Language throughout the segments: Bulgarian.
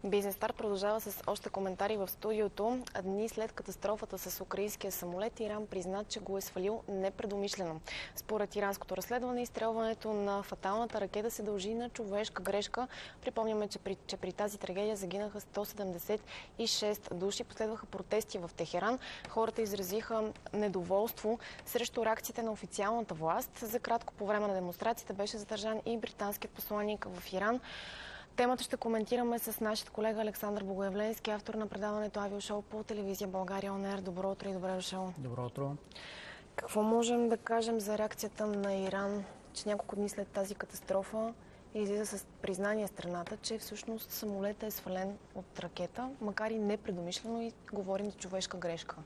Бизнес Старт продължава с още коментари в студиото. Дни след катастрофата с украинския самолет, Иран призна, че го е свалил непредумишлено. Според иранското разследване, изстрелването на фаталната ракета се дължи на човешка грешка. Припомняме, че при тази трагедия загинаха 176 души. Последваха протести в Техеран. Хората изразиха недоволство срещу реакциите на официалната власт. За кратко по време на демонстрацията беше задържан и британският посланик в Иран. Темата ще коментираме с нашия колега Александър Богоявленски, автор на предаването Авиошоу по телевизия България ОНР. Добро утро и добре дошъл. Добро утро. Какво можем да кажем за реакцията на Иран, че няколко дни след тази катастрофа излиза с признание страната, че всъщност самолетът е свален от ракета, макар и непредумишлено, и говорим за човешка грешка?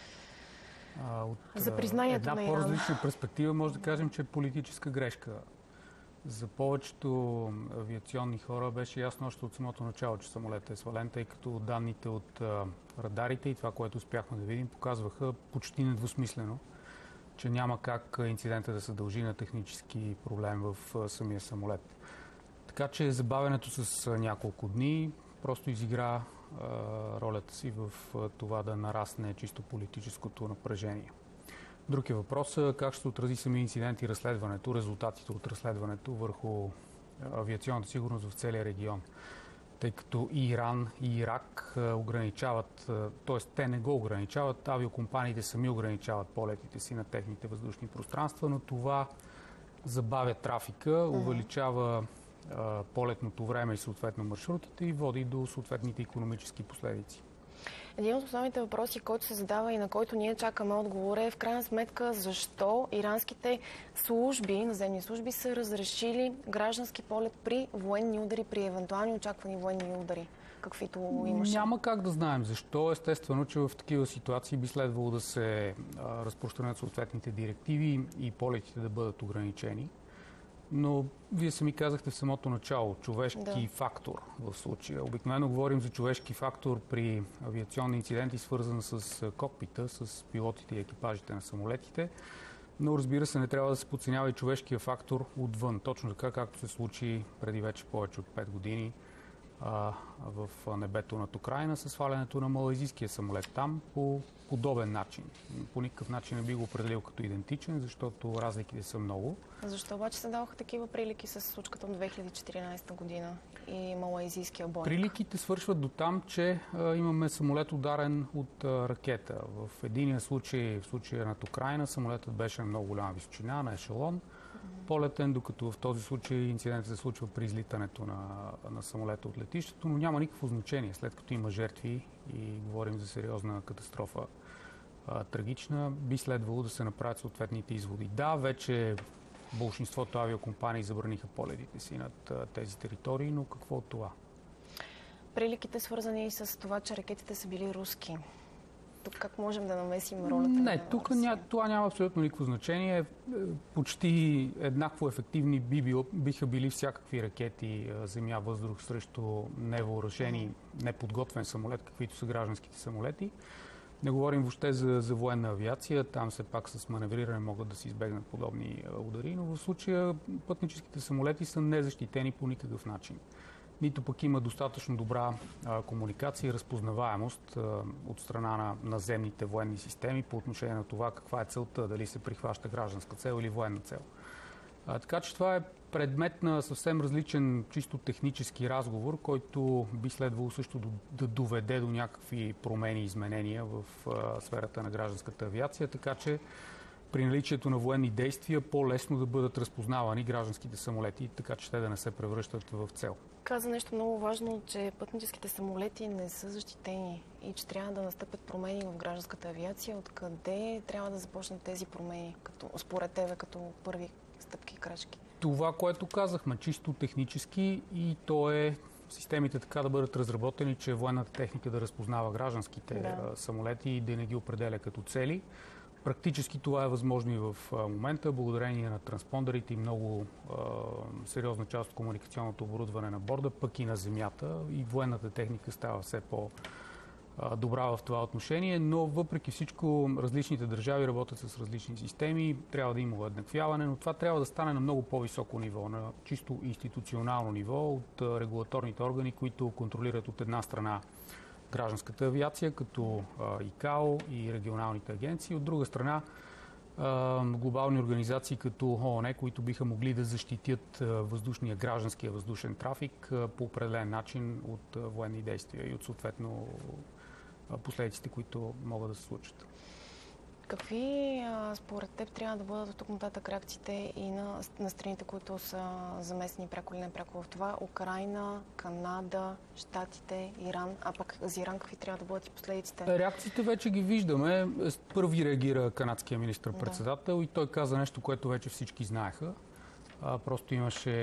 За признанието на Иран. Една по-различна перспектива може да кажем, че е политическа грешка. За повечето авиационни хора беше ясно още от самото начало, че самолетът е свален, тъй като данните от радарите и това, което успяхме да видим, показваха почти недвусмислено, че няма как инцидента да се дължи на технически проблем в самия самолет. Така че забавянето с няколко дни просто изигра ролята си в това да нарасне чисто политическото напрежение. Друг е въпросът как ще отрази самия инцидент и разследването, резултатите от разследването върху авиационната сигурност в целия регион. Тъй като и Иран, и Ирак ограничават, т.е. те не го ограничават, авиокомпаниите сами ограничават полетите си на техните въздушни пространства, но това забавя трафика, увеличава полетното време и съответно маршрутите и води до съответните икономически последици. Един от основните въпроси, който се задава и на който ние чакаме отговор, е в крайна сметка защо иранските служби, наземни служби, са разрешили граждански полет при военни удари, при евентуални очаквани военни удари, каквито имаше. Няма как да знаем защо. Естествено, че в такива ситуации би следвало да се разпространят съответните директиви и полетите да бъдат ограничени. Но вие сами казахте в самото начало, човешки фактор в случая. Обикновено говорим за човешки фактор при авиационни инциденти, свързан с кокпита, с пилотите и екипажите на самолетите. Но разбира се, не трябва да се подценява и човешкия фактор отвън. Точно така, както се случи преди вече повече от 5 години в небето над Украйна с свалянето на малайзийския самолет там по подобен начин. По никакъв начин не би го определил като идентичен, защото разликите са много. Защо обаче се даваха такива прилики с случката от 2014 година и малайзийския Боинг? Приликите свършват до там, че имаме самолет ударен от ракета. В единия случай, в случая над Украйна, самолетът беше на много голяма височина, на ешелон, полетен, докато в този случай инцидентът се случва при излитането на самолета от летището, но няма никакво значение, след като има жертви и говорим за сериозна катастрофа, трагична, би следвало да се направят съответните изводи. Да, вече болшинството авиокомпании забраниха полетите си над тези територии, но какво от това? Приликите свързани и с това, че ракетите са били руски. Тук как можем да намесим ролята на тук това няма абсолютно никакво значение. Почти еднакво ефективни биха били всякакви ракети земя-въздух срещу невъоръжени, неподготвен самолет, каквито са гражданските самолети. Не говорим въобще за военна авиация. Там все пак с маневриране могат да се избегнат подобни удари, но в случая пътническите самолети са незащитени по никакъв начин. Нито пък има достатъчно добра комуникация и разпознаваемост от страна на наземните военни системи по отношение на това каква е целта, дали се прихваща гражданска цел или военна цел. Така че това е предмет на съвсем различен чисто технически разговор, който би следвало също да доведе до някакви промени и изменения в сферата на гражданската авиация, така че при наличието на военни действия по-лесно да бъдат разпознавани гражданските самолети, така че те да не се превръщат в цел. Каза нещо много важно, че пътническите самолети не са защитени и че трябва да настъпят промени в гражданската авиация. Откъде трябва да започнат тези промени, според тебе, като първи стъпки и крачки? Това, което казахме, чисто технически, и то е системите така да бъдат разработени, че военната техника да разпознава гражданските самолети и да не ги определя като цели. Практически това е възможно и в момента, благодарение на транспондерите и много сериозна част от комуникационното оборудване на борда, пък и на земята, и военната техника става все добра в това отношение, но въпреки всичко различните държави работят с различни системи, трябва да има уеднаквяване, но това трябва да стане на много по-високо ниво, на чисто институционално ниво от регулаторните органи, които контролират от една страна гражданската авиация, като ИКАО и регионалните агенции, от друга страна глобални организации като ООН, които биха могли да защитят гражданския въздушен трафик по определен начин от военни действия и от съответно последиците, които могат да се случат. Какви според теб трябва да бъдат от тук нататък реакциите и на страните, които са замесени пряко или непряко в това? Украйна, Канада, Щатите, Иран. А пък за Иран какви трябва да бъдат и последиците? Реакциите вече ги виждаме. Първи реагира канадския министър-председател и той каза нещо, което вече всички знаеха. Просто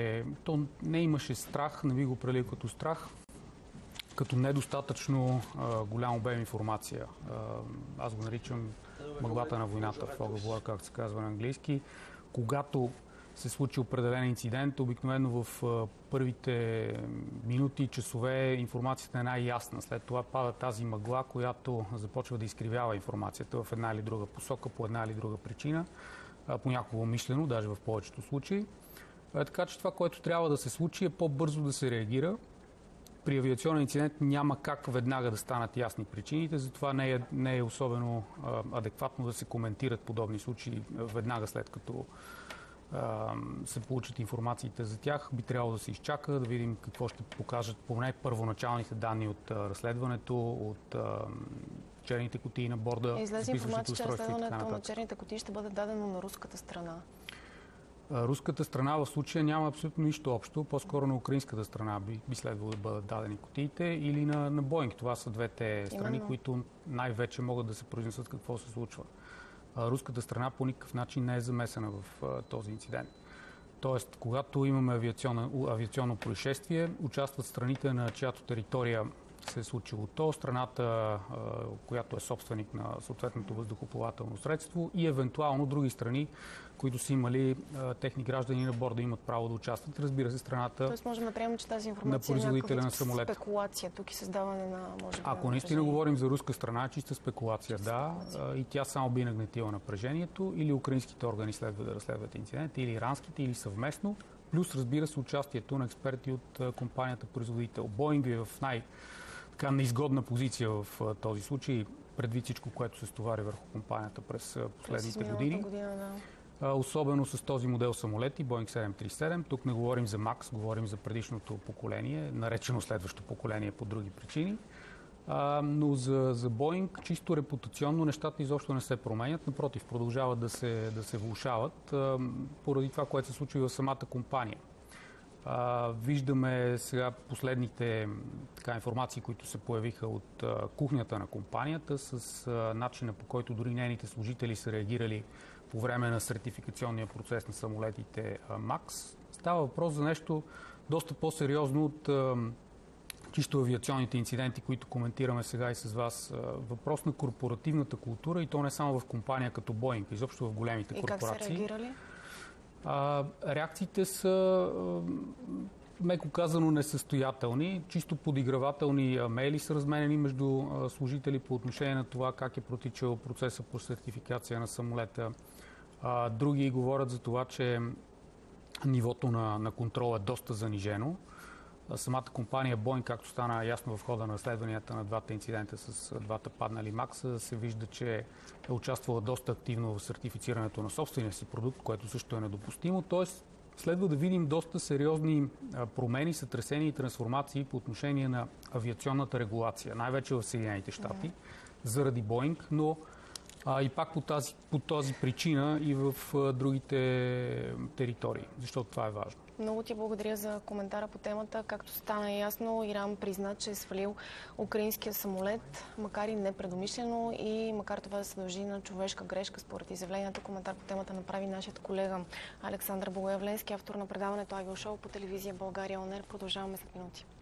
не имаше страх, не би го прелил като страх, като недостатъчно голям обем информация. Аз го наричам мъглата на войната, fog of war, както се казва на английски. Когато се случи определен инцидент, обикновено в първите минути, часове информацията е най-ясна. След това пада тази мъгла, която започва да изкривява информацията в една или друга посока, по една или друга причина, понякога умишлено, даже в повечето случаи. Така че това, което трябва да се случи, е по-бързо да се реагира. При авиационен инцидент няма как веднага да станат ясни причините, затова не е особено адекватно да се коментират подобни случаи веднага след като се получат информациите за тях. Би трябвало да се изчака, да видим какво ще покажат поне първоначалните данни от разследването, от черните кутии на борда. Излезе информация, че разследването на черните кутии ще бъде дадено на руската страна. Руската страна в случая няма абсолютно нищо общо. По-скоро на украинската страна би следвало да бъдат дадени кутиите или на Боинг. Това са двете страни, които най-вече могат да се произнесат какво се случва. Руската страна по никакъв начин не е замесена в този инцидент. Тоест, когато имаме авиационно происшествие, участват страните, на чиято територия се е случило то, страната, която е собственик на съответното въздухоплавателно средство и евентуално други страни, които са имали техни граждани на борда, имат право да участват. Разбира се, страната. Тоест можем да приемем, че тази информация на производителя на самолет. Спекулация тук и създаване на, може би, ако наистина говорим за руска страна, чиста спекулация, и тя само би нагнетила напрежението, или украинските органи следва да разследват инцидента, или иранските, или съвместно, плюс, разбира се, участието на експерти от компанията производител. Боинг е в неизгодна позиция в този случай, предвид всичко, което се стовари върху компанията през последните години. Особено с този модел самолети, Boeing 737. Тук не говорим за Макс, говорим за предишното поколение, наречено следващо поколение по други причини. Но за Боинг чисто репутационно нещата изобщо не се променят. Напротив, продължават да се влошават поради това, което се случва в самата компания. Виждаме сега последните информации, които се появиха от кухнята на компанията, с начина, по който дори нейните служители са реагирали по време на сертификационния процес на самолетите МАКС. Става въпрос за нещо доста по-сериозно от чисто авиационните инциденти, които коментираме сега и с вас. Въпрос на корпоративната култура, и то не само в компания като Боинг, изобщо в големите корпорации. И как са реагирали? Реакциите са, меко казано, несъстоятелни. Чисто подигравателни мейли са разменени между служители по отношение на това как е протичал процеса по сертификация на самолета. Други говорят за това, че нивото на контрол е доста занижено. Самата компания Boeing, както стана ясно в хода на разследванията на двата инцидента с двата паднали Макса, се вижда, че е участвала доста активно в сертифицирането на собствения си продукт, което също е недопустимо. Тоест, следва да видим доста сериозни промени, сътресения и трансформации по отношение на авиационната регулация, най-вече в Съединените щати, заради Boeing, но и пак по тази причина и в другите територии, защото това е важно. Много ти благодаря за коментара по темата. Както стана ясно, Иран призна, че е свалил украинския самолет, макар и непредумишлено и макар това да се дължи на човешка грешка. Според изявленията, коментар по темата направи нашият колега Александър Богоявленски, автор на предаването Авиошоу по телевизия България ОНЕР. Продължаваме след минути.